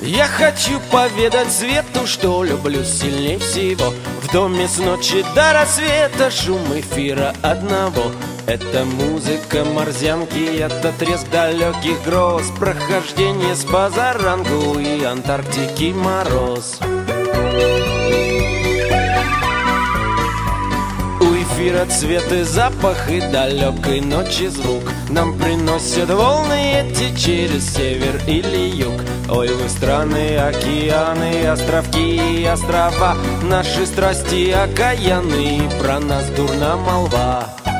Я хочу поведать свету, что люблю сильней всего. В доме с ночи до рассвета шум эфира одного. Это музыка морзянки, это треск далеких гроз, прохождение с позаранку и Антарктики мороз. У эфира цвет и запах, и далекой ночи звук нам приносят волны эти через север или юг. Ой, вы страны, океаны, островки и острова, наши страсти окаянные, про нас дурна молва.